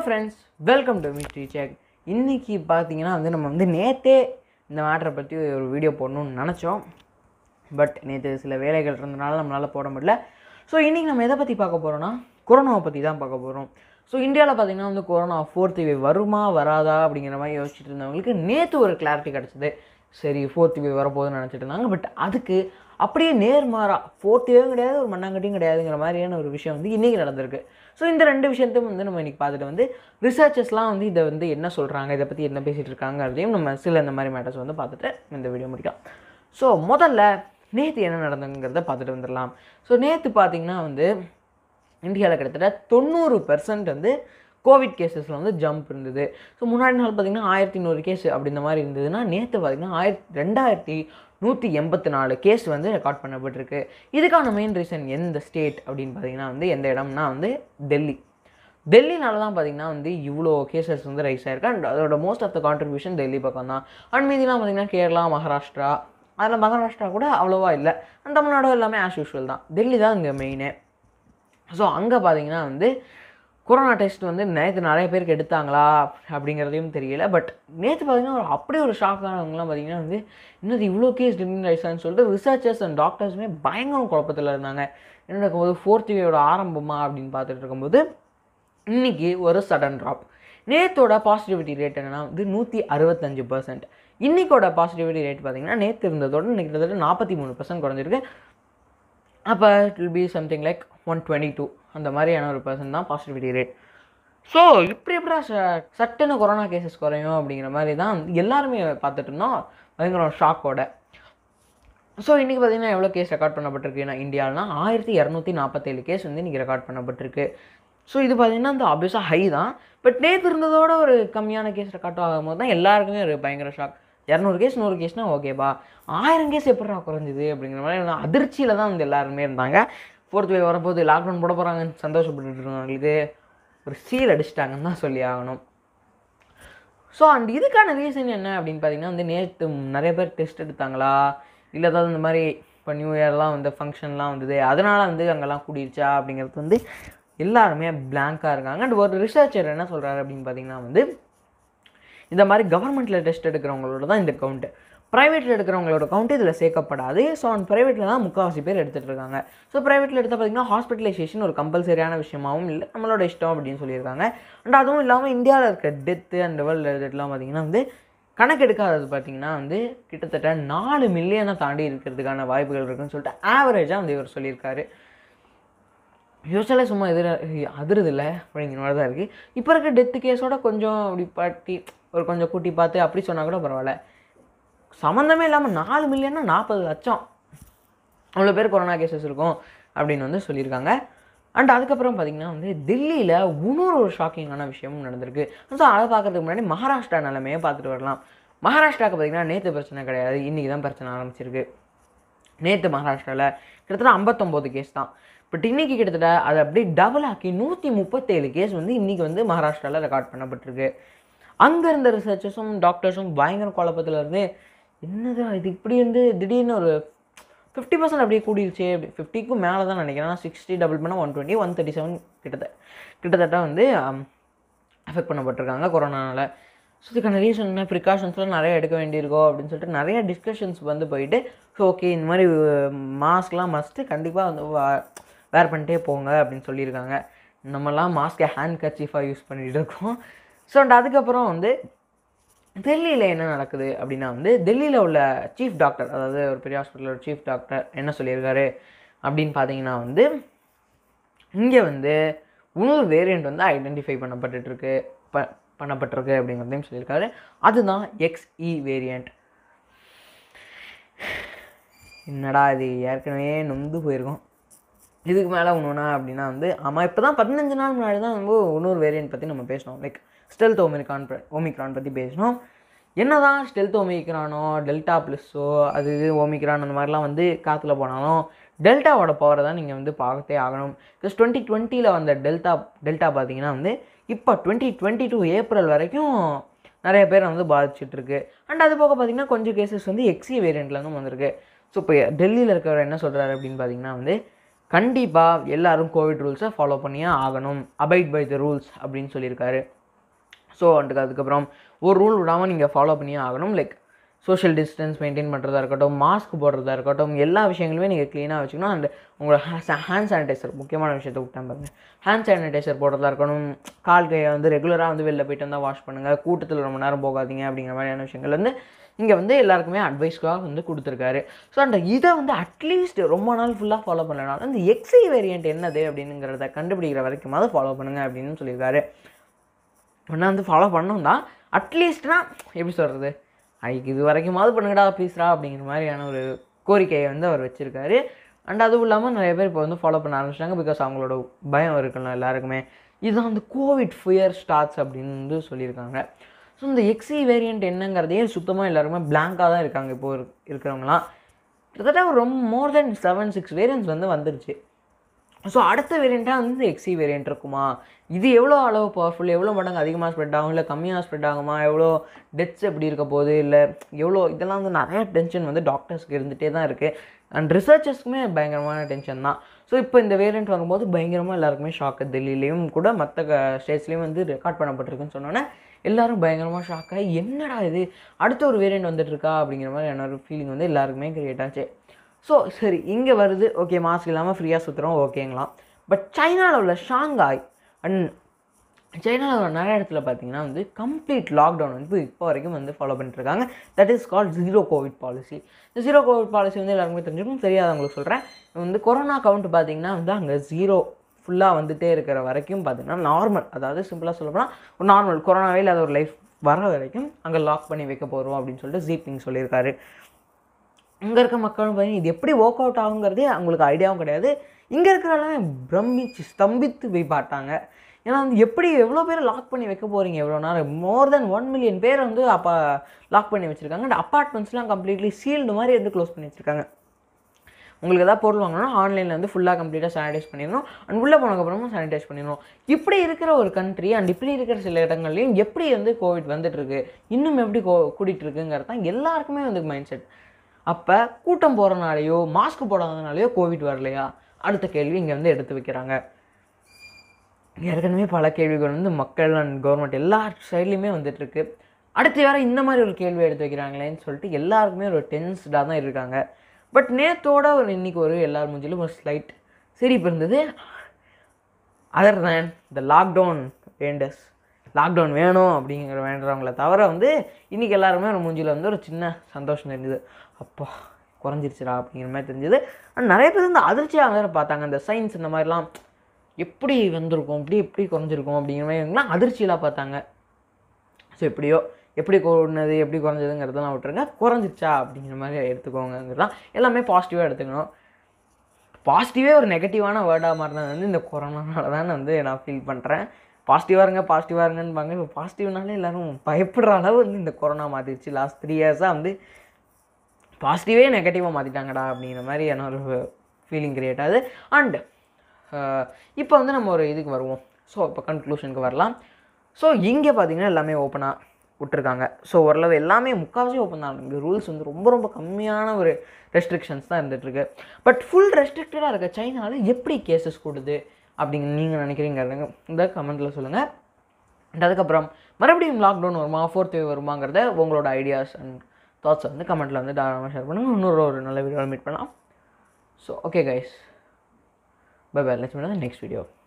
Friends, welcome to mystery check. இன்றைக்கி பார்த்தீங்கன்னா நம்ம நேற்றே இந்த மேட்டரை பற்றி ஒரு வீடியோ போடணும்னு நினச்சோம். பட் நேற்று சில வேலைகள் இருந்தனால நம்மளால் போட முடியல. ஸோ இன்றைக்கி நம்ம எதை பற்றி பார்க்க போகிறோன்னா கொரோனாவை பற்றி தான் பார்க்க போகிறோம். ஸோ இந்தியாவில் பார்த்திங்கன்னா கொரோனா 4th wave வருமா வராதா அப்படிங்கிற மாதிரி யோசிச்சுட்டு இருந்தவங்களுக்கு நேற்று ஒரு கிளாரிட்டி கிடச்சிது. சரி 4th wave வரப்போகுதுன்னு நினச்சிட்டு இருந்தாங்க. பட் அதுக்கு அப்படியே நேர்மாறாக 4th wave கிடையாது, ஒரு மண்ணாங்கட்டியும் கிடையாதுங்கிற மாதிரியான ஒரு விஷயம் இன்றைக்கி நடந்திருக்கு. ஸோ இந்த ரெண்டு விஷயத்தையும் நம்ம இன்றைக்கி பார்த்துட்டு ரிசர்ச்சர்ஸ்லாம் இதை என்ன சொல்கிறாங்க, இதை பற்றி என்ன பேசிகிட்டு இருக்காங்க அதையும் நம்ம சில இந்த மாதிரி மேட்டர்ஸ் பார்த்துட்டு இந்த வீடியோ முடிக்கலாம். ஸோ முதல்ல நேற்று என்ன நடந்ததுங்கிறத பார்த்துட்டு வந்துடலாம். ஸோ நேற்று பார்த்திங்கன்னா இந்தியாவில் கிட்டத்தட்ட 90% கோவிட் கேஸஸில் ஜம்ப் இருந்தது. ஸோ முன்னாடி நாள் பார்த்திங்கன்னா 1100 கேஸ் அப்படின்ற மாதிரி இருந்ததுன்னா நேற்று பார்த்திங்கன்னா 2184 கேஸ் ரெக்கார்ட் பண்ணப்பட்டிருக்கு. இதுக்கான மெயின் ரீசன் எந்த ஸ்டேட் அப்படின்னு பார்த்திங்கன்னா எந்த இடம்னா டெல்லினால தான் பார்த்திங்கன்னா இவ்வளோ கேசஸ் ரைஸ் ஆயிருக்கு. அண்ட் அதோட most of the contribution Delhi பக்கம் தான். அண்ட் மீதிலாம் பார்த்திங்கன்னா கேரளா, மகாராஷ்டிரா, அதில் மகாராஷ்டிரா கூட அவ்வளோவா இல்லை. அண்ட் தமிழ்நாடு எல்லாமே ஆஸ் யூஷுவல் தான். டெல்லி தான் இங்கே மெயினு. ஸோ அங்கே பார்த்திங்கன்னா கொரோனா டெஸ்ட் நேற்று நிறைய பேருக்கு எடுத்தாங்களா அப்படிங்கிறதையும் தெரியல. பட் நேற்று பார்த்திங்கன்னா அப்படியே ஒரு ஷாக்கானவங்களாம் பார்த்திங்கன்னா இன்னது இவ்வளோ கேஸ் திடீர்னு ரைஸான்னு சொல்லிட்டு ரிசர்ச்சர்ஸ் அண்ட் டாக்டர்ஸுமே பயங்கர குழப்பத்தில் இருந்தாங்க. என்ன நடக்கும்போது 4th wave ஆரம்பமா அப்படின்னு பார்த்துட்டு இருக்கும்போது இன்றைக்கி ஒரு சடன் ட்ராப். நேற்றோட பாசிட்டிவிட்டி ரேட் என்னென்னா 165%. இன்றைக்கோட பாசிட்டிவிட்டி ரேட் பார்த்திங்கன்னா நேற்று இருந்ததோடு இன்றைக்கி கிட்டத்தட்ட 43% குறைஞ்சிருக்கு. அப்போ it will be something like 122 அந்த மாதிரியான ஒரு பர்சன்ட் தான் பாசிட்டிவிட்டி ரேட். ஸோ எப்படா சட்டுன்னு கொரோனா கேசஸ் குறையும் அப்படிங்கிற மாதிரி தான் எல்லாருமே பார்த்துட்டு இருந்தோம் பயங்கர ஷாக்கோட. ஸோ இன்றைக்கி பார்த்திங்கன்னா எவ்வளோ கேஸ் ரெக்கார்ட் பண்ணப்பட்டிருக்கு இந்தியாவில்னா 1247 கேஸ் இன்றைக்கி ரெக்கார்ட் பண்ணப்பட்டிருக்கு. ஸோ இது பார்த்திங்கன்னா ஆப்வியஸாக ஹை தான். பட் நேற்று இருந்ததோட ஒரு கம்மியான கேஸ் ரெக்கார்ட் ஆகும்போது தான் எல்லாருக்குமே ஒரு பயங்கர ஷாக். 200 கேஸ் 100 கேஸ்னால் ஓகேப்பா, 1000 கேஸ் எப்படா குறைஞ்சிது அப்படிங்கிற மாதிரி அதிர்ச்சியில் தான் எல்லாருமே இருந்தாங்க. 4th wave வரப்போது லாக்டவுன் போட போகிறாங்கன்னு சந்தோஷப்பட்டுட்டு இருந்தவங்களுக்கு ஒரு சீல் அடிச்சிட்டாங்கன்னு தான் சொல்லி ஆகணும். ஸோ அண்ட் இதுக்கான ரீசன் என்ன அப்படின்னு பார்த்திங்கன்னா நேற்று நிறைய பேர் டெஸ்ட் எடுத்தாங்களா, இல்லை ஏதாவது இந்த மாதிரி இப்போ நியூ இயர்லாம் ஃபங்க்ஷன்லாம் வந்தது அதனால் அங்கெல்லாம் கூடிருச்சா அப்படிங்கிறது எல்லாருமே பிளாங்காக இருக்காங்க. அண்ட் ஒரு ரிசர்ச்சர் என்ன சொல்கிறாரு அப்படின்னு பார்த்திங்கன்னா இந்த மாதிரி கவர்மெண்ட்டில் டெஸ்ட் எடுக்கிறவங்களோட தான் இந்த கவுண்ட்டு, ப்ரைவேட்டில் எடுக்கிறவங்களோட கவுண்ட்டு இதில் சேர்க்கப்படாது. ஸோ அந்த ப்ரைவேட்டில் தான் முக்கால்வாசி பேர் எடுத்துகிட்டு இருக்காங்க. ஸோ ப்ரைவேட்டில் எடுத்தால் பார்த்திங்கன்னா ஹாஸ்பிட்டலைசேஷன் ஒரு கம்பல்சரியான விஷயமாகவும் இல்லை, நம்மளோட இஷ்டம் அப்படின்னு சொல்லியிருக்காங்க. அண்ட் அதுவும் இல்லாமல் இந்தியாவில் இருக்க டெத்து அண்ட் வேர்ல்டு டெத்லாம் பார்த்திங்கன்னா கணக்கெடுக்காதது பார்த்திங்கன்னா கிட்டத்தட்ட 4 மில்லியனை தாண்டி இருக்கிறதுக்கான வாய்ப்புகள் இருக்குதுன்னு சொல்லிட்டு ஆவரேஜாக இவர் சொல்லியிருக்காரு. யோசிச்சாலே சும்மா அதிருது இல்லை அப்படிங்கிற மாதிரி தான் இருக்குது. இப்போ இருக்க டெத்து கேஸோட கொஞ்சம் அப்படி பாட்டி ஒரு கொஞ்சம் கூட்டி பார்த்து அப்படி சொன்னால் கூட பரவாயில்ல. சம்மந்தமே இல்லாமல் 4 மில்லியன்னா 40 லட்சம் அவ்வளோ பேர் கொரோனா கேசஸ் இருக்கும் அப்படின்னு சொல்லியிருக்காங்க. அண்ட் அதுக்கப்புறம் பார்த்திங்கன்னா டெல்லியில் இன்னொரு ஒரு ஷாக்கிங்கான விஷயமும் நடந்திருக்கு. ஸோ அதை பார்க்குறதுக்கு முன்னாடி மகாராஷ்டிரா நிலைமையை பார்த்துட்டு வரலாம். மகாராஷ்டிராவுக்கு பார்த்திங்கன்னா நேற்று பிரச்சனை கிடையாது, இன்றைக்கி தான் பிரச்சனை ஆரம்பிச்சிருக்கு. நேற்று மகாராஷ்டிராவில் கிட்டத்தட்ட 59 கேஸ் தான். பட் இன்றைக்கி கிட்டத்தட்ட அதை அப்படியே டபுள் ஆக்கி 137 கேஸ் இன்றைக்கி மகாராஷ்டிராவில் ரெக்கார்ட் பண்ணப்பட்டிருக்கு. அங்கே இருந்த ரிசர்ச்சர்ஸும் டாக்டர்ஸும் பயங்கர குழப்பத்தில் இருந்து என்னது இது இப்படி திடீர்னு ஒரு 50% அப்படியே கூடிருச்சு, அப்படி 50க்கும் மேலே தான் நினைக்கிறேன். 60 டபுள் பண்ணால் 120, 137 கிட்டத்தட்ட அஃபெக்ட் பண்ணப்பட்டிருக்காங்க கொரோனாவில். ஸோ இதுக்கான ரீசன் என்ன, ப்ரிகாஷன்ஸ்லாம் நிறைய எடுக்க வேண்டியிருக்கோ அப்படின்னு சொல்லிட்டு நிறைய டிஸ்கஷன்ஸ் போயிட்டு ஸோ ஓகே இந்த மாதிரி மாஸ்க்லாம் மஸ்ட்டு கண்டிப்பாக வேர் பண்ணிட்டே போங்க அப்படின்னு சொல்லியிருக்காங்க. நம்மலாம் மாஸ்க்கை ஹேண்ட் கர்ச்சீஃபாக யூஸ் பண்ணிகிட்டு இருக்கோம். ஸோ அண்ட் அதுக்கப்புறம் டெல்லியில் என்ன நடக்குது அப்படின்னா டெல்லியில் உள்ள சீஃப் டாக்டர், அதாவது ஒரு பெரிய ஹாஸ்பிட்டலோட சீஃப் டாக்டர் என்ன சொல்லியிருக்காரு அப்படின்னு பார்த்தீங்கன்னா இங்கே இன்னொரு வேரியண்ட் ஐடென்டிஃபை பண்ணப்பட்டிருக்கு அப்படிங்கிறதையும் சொல்லியிருக்காரு. அதுதான் XE வேரியண்ட். என்னடா இது ஏற்கனவே நொந்து போயிருக்கோம், இதுக்கு மேலே ஒன்றுனா அப்படின்னா ஆமாம் இப்போ தான் 15 நாள் முன்னாடி தான் இன்னொரு வேரியண்ட் பற்றி நம்ம பேசினோம், லைக் ஸ்டெல்த் ஓமிக்ரான் பற்றி பேசினோம். என்ன தான் ஸ்டெல்த் ஓமிக்ரானோ டெல்டா ப்ளஸ்ஸோ அது ஓமிக்ரான் அந்த மாதிரிலாம் காற்றுல போனாலும் டெல்டாவோட பவரை தான் நீங்கள் பார்த்தே ஆகணும். பிகாஸ் 2020 வந்த டெல்டா பார்த்திங்கன்னா இப்போ 2022 ஏப்ரல் வரைக்கும் நிறைய பேர் பாதிச்சிட்ருக்கு. அண்ட் அது போக பார்த்திங்கன்னா கொஞ்சம் கேசஸ் XE வேரியண்ட்லேருந்தும் வந்திருக்கு. ஸோ இப்போ டெல்லியில் இருக்கிறவர் என்ன சொல்கிறாரு அப்படின்னு பார்த்திங்கன்னா கண்டிப்பாக எல்லோரும் கோவிட் ரூல்ஸை ஃபாலோ பண்ணியே ஆகணும், அபைட் பை த ரூல்ஸ் அப்படின்னு சொல்லியிருக்காரு. ஸோ அதுக்கப்புறம் ஒரு ரூல் விடாமல் நீங்கள் ஃபாலோ பண்ணியே ஆகணும். லைக் சோஷியல் டிஸ்டன்ஸ் மெயின்டைன் பண்ணுறதா இருக்கட்டும், மாஸ்க் போடுறதா இருக்கட்டும், எல்லா விஷயங்களுமே நீங்கள் க்ளீனாக வச்சுக்கணும். அண்ட் உங்களோட ஹேண்ட் சானிடைசர், முக்கியமான விஷயத்தை விட்டேன் பாருங்க, ஹேண்ட் சானிடைசர் போடுறதா இருக்கணும். கால் கையை வந்து ரெகுலராக வந்து வெளில போயிட்டு வந்தால் வாஷ் பண்ணுங்கள். கூட்டத்தில் ரொம்ப நேரம் போகாதீங்க அப்படிங்கிற மாதிரியான விஷயங்கள் வந்து இங்கே வந்து எல்லாருக்குமே அட்வைஸ்க்காக வந்து கொடுத்துருக்காரு. ஸோ அந்த இதை வந்து அட்லீஸ்ட் ரொம்ப நாள் ஃபுல்லாக ஃபாலோ பண்ணலனாலும் அந்த எக்ஸி வேரியண்ட் என்னது அப்படிங்கிறத கண்டுபிடிக்கிற வரைக்குமாவது ஃபாலோ பண்ணுங்கள் அப்படின்னு சொல்லியிருக்காரு. ஒன்றா வந்து ஃபாலோ பண்ணோம் தான், அட்லீஸ்ட்னா எப்படி சொல்கிறது, அதுக்கு இது வரைக்குமாவது பண்ணுங்கடா ப்ளீஸ்ரா அப்படிங்கிற மாதிரியான ஒரு கோரிக்கையை வந்து அவர் வச்சுருக்காரு. அண்ட் அதுவும் இல்லாமல் நிறைய பேர் இப்போ வந்து ஃபாலோ பண்ண ஆரம்பிச்சிட்டாங்க. பிகாஸ் அவங்களோட பயம் இருக்கலாம் எல்லாருக்குமே. இதுதான் வந்து கோவிட் ஃபியர் ஸ்டார்ட்ஸ் அப்படின்னு வந்து சொல்லியிருக்காங்க. ஸோ இந்த எக்ஸி வேரியண்ட் என்னங்கிறதையே சுத்தமாக எல்லாருமே பிளாங்காக தான் இருக்காங்க இப்போது இருக்கிறவங்களாம். கிட்டத்தட்ட ஒரு மோர் தென் 7-6 வேரியன்ட்ஸ் வந்து வந்துருச்சு. ஸோ அடுத்த வேரியண்ட்டாக வந்து இந்த எக்ஸி வேரியண்ட் இருக்குமா, இது எவ்வளோ அளவு பவர்ஃபுல், எவ்வளோ மடங்கு அதிகமாக ஸ்ப்ரெட் ஆகும், இல்லை கம்மியாக ஸ்ப்ரெட் ஆகுமா, எவ்வளோ டெத்ஸ் எப்படி இருக்க போகுது, இல்லை எவ்வளோ, இதெல்லாம் வந்து நிறையா டென்ஷன் வந்து டாக்டர்ஸ்க்கு இருந்துகிட்டே தான் இருக்குது. அண்ட் ரிசர்ச்சர்ஸ்க்குமே பயங்கரமான டென்ஷன் தான். ஸோ இப்போ இந்த வேரியண்ட் வரும்போது பயங்கரமாக எல்லாருக்குமே ஷாக்கு. டெல்லியிலையும் கூட மற்ற ஸ்டேட்ஸ்லேயும் வந்து ரெக்கார்ட் பண்ணப்பட்டிருக்குன்னு சொன்னோன்னே எல்லோரும் பயங்கரமாக ஷாக்காக, என்னடா இது அடுத்த ஒரு வேரியண்ட் வந்துட்டுருக்கா அப்படிங்கிற மாதிரி என்னோட ஃபீலிங் வந்து எல்லாருக்குமே கிரியேட் ஆச்சு. ஸோ சரி, இங்கே வருது, ஓகே, மாஸ்க் இல்லாமல் ஃப்ரீயாக சுற்றுறோம், ஓகேங்களாம். பட் சைனாவில் உள்ள ஷாங்காய் அண்ட் சைனாவில் உள்ள நிறைய இடத்துல பார்த்தீங்கன்னா வந்து கம்ப்ளீட் லாக்டவுன் வந்து இப்போ வரைக்கும் வந்து ஃபாலோ பண்ணிட்டுருக்காங்க. That is called zero covid policy. இந்த ஜீரோ கோவிட் பாலிசி வந்து எல்லாருக்குமே தெரிஞ்சுக்கும், தெரியாதவங்களுக்கு சொல்கிறேன். வந்து கொரோனா கவுண்ட் பார்த்தீங்கன்னா வந்து அங்கே ஜீரோ ஃபுல்லாக வந்துகிட்டே இருக்கிற வரைக்கும் பார்த்தீங்கன்னா நார்மல், அதாவது சிம்பிளாக சொல்லப்போனால் ஒரு நார்மல் கொரோனாவே இல்லாத ஒரு லைஃப் வர வரைக்கும் அங்கே லாக் பண்ணி வைக்க போகிறோம் அப்படின்னு சொல்லிட்டு ஜிபிங் சொல்லியிருக்காரு. இங்கே இருக்க மக்களும் பார்த்தீங்கன்னா இது எப்படி ஒர்க் அவுட் ஆகுங்கிறதே அவங்களுக்கு ஐடியாவும் கிடையாது. இங்கே இருக்கிறவங்க பிரமிச்சு ஸ்தம்பித்து போய் பார்த்தாங்க. ஏன்னா வந்து எப்படி எவ்வளோ பேர் லாக் பண்ணி வைக்க போகிறீங்க, எவ்வளோ நாள், மோர் தென் 1 மில்லியன் பேர் வந்து அப்போ லாக் பண்ணி வச்சுருக்காங்க. அண்ட் அப்பார்ட்மெண்ட்ஸ்லாம் கம்ப்ளீட்லி சீல்டு மாதிரி வந்து க்ளோஸ் பண்ணி வச்சுருக்காங்க. உங்களுக்கு எதாவது பொருள் வாங்கணும்னா ஆன்லைனில் வந்து ஃபுல்லாக கம்ப்ளீட்டாக சானிடைஸ் பண்ணிடணும். அண்ட் உள்ளே போனதுக்கப்புறமா சானிடைஸ் பண்ணிடணும். இப்படி இருக்கிற ஒரு கண்ட்ரி அண்ட் இப்படி இருக்கிற சில இடங்கள்லையும் எப்படி வந்து கோவிட் வந்துட்டுருக்கு, இன்னும் எப்படி கூட்டிகிட்டு இருக்குங்கிறது தான் எல்லாருக்குமே வந்து மைண்ட் செட். அப்போ கூட்டம் போகிறனாலையோ மாஸ்க் போடாதனாலையோ கோவிட் வரலையா, அடுத்த கேள்வி இங்கே வந்து எடுத்து வைக்கிறாங்க. ஏற்கனவே பல கேள்விகள் வந்து மக்கள் அண்ட் கவர்மெண்ட் எல்லா சைட்லேயுமே வந்துட்டுருக்கு. அடுத்து வேறு இந்த மாதிரி ஒரு கேள்வி எடுத்து வைக்கிறாங்களேன்னு சொல்லிட்டு எல்லாருக்குமே ஒரு டென்ஸ்டாக தான் இருக்காங்க. பட் நேற்றோட ஒரு இன்றைக்கி ஒரு எல்லார் மூஞ்சிலும் ஒரு ஸ்லைட் சிரிப்பு இருந்தது. அதர் தேன் த லாக்டவுன் வேண்டஸ், லாக்டவுன் வேணும் அப்படிங்கிற வேண்டுறவங்கள தவிர வந்து இன்றைக்கி எல்லாருமே ஒரு மூஞ்சியில் வந்து ஒரு சின்ன சந்தோஷம் இருந்தது. அப்பா குறைஞ்சிருச்சுடா அப்படிங்கிற மாதிரி தெரிஞ்சது. ஆனால் நிறைய பேர் வந்து அதிர்ச்சியாக வேறு பார்த்தாங்க. அந்த சயின்ஸ் இந்த மாதிரிலாம் எப்படி வந்திருக்கும், எப்படி குறைஞ்சிருக்கும் அப்படிங்கிற மாதிரிலாம் அதிர்ச்சியெலாம் பார்த்தாங்க. ஸோ எப்படியோ எப்படி கூடனது எப்படி குறைஞ்சதுங்கிறதெல்லாம் விட்டுருங்க, குறைஞ்சிச்சா அப்படிங்கிற மாதிரி எடுத்துக்கோங்கிறதான் எல்லாமே பாசிட்டிவாக எடுத்துக்கணும். பாசிட்டிவே ஒரு நெகட்டிவான வேர்டாக மாறினது வந்து இந்த கொரோனானால தான் வந்து நான் ஃபீல் பண்ணுறேன். பாசிட்டிவாக இருங்கன்னு பாங்க. இப்போ பாசிட்டிவ்னாலே எல்லோரும் பயப்படுற அளவு வந்து இந்த கொரோனா மாற்றிடுச்சு. லாஸ்ட் 3 இயர்ஸாக வந்து பாசிட்டிவே நெகட்டிவாக மாற்றிட்டாங்கடா அப்படிங்கிற மாதிரி என்னோட ஃபீலிங் க்ரியேட் ஆகுது. அண்ட் இப்போ வந்து நம்ம ஒரு இதுக்கு வருவோம். ஸோ இப்போ கன்க்ளூஷனுக்கு வரலாம். ஸோ இங்கே பார்த்திங்கன்னா எல்லாமே ஓப்பனாக விட்டுருக்காங்க. ஸோ ஓரளவு எல்லாமே முக்கால்வாசி ஓப்பன் தான். இங்கே ரூல்ஸ் வந்து ரொம்ப கம்மியான ஒரு ரெஸ்ட்ரிக்ஷன்ஸ் தான் இருந்துகிட்ருக்கு. பட் ஃபுல் ரெஸ்ட்ரிக்டடாக இருக்க சைனாவில் எப்படி கேசஸ் கூடுது அப்படிங்க நீங்கள் நினைக்கிறீங்க இந்த கமெண்ட்டில் சொல்லுங்கள். அண்ட் அதுக்கப்புறம் மறுபடியும் லாக்டவுன் வருமா, 4th வேவ் வருமாங்கிறத உங்களோட ஐடியாஸ் அண்ட் தாட்ஸை வந்து கமெண்ட்டில் வந்து தாராளமாக ஷேர் பண்ணுங்கள். இன்னொரு ஒரு நல்ல வீடியோவில் மீட் பண்ணலாம். So okay guys, bye bye, let's meet in the next video.